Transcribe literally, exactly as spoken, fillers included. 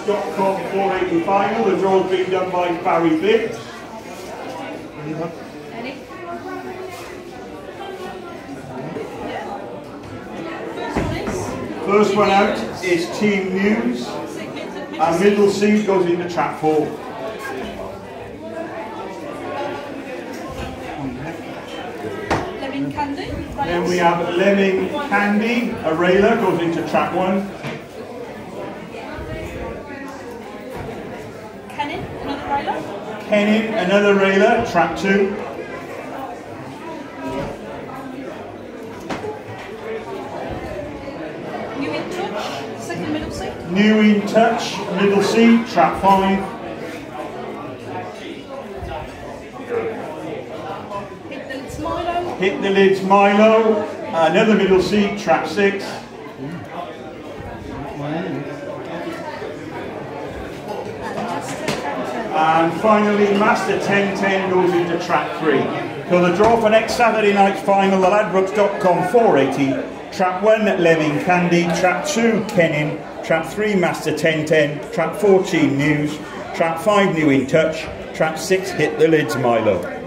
dot com four eighty final. The draw's been done by Barry Bibbs. First one out is Team News, and middle seed goes into trap four. Lemon Candy. Then we have Lemon Candy, a railer, goes into trap one. Kennin, another railer. Kennin, another railer, trap two. New in Touch, second middle seat. New in Touch, middle seat, trap five. Hit the Lids Milo. Hit the Lids Milo, another middle seat, trap six. And finally, Master ten ten goes into trap three. So the draw for next Saturday night's final, the Ladbrokes dot com four eighty. Trap one, Lemon Candy. Trap two, Kennin. Trap three, Master ten ten. Trap four, Team News. Trap five, New in Touch. Trap six, Hit the Lids Milo.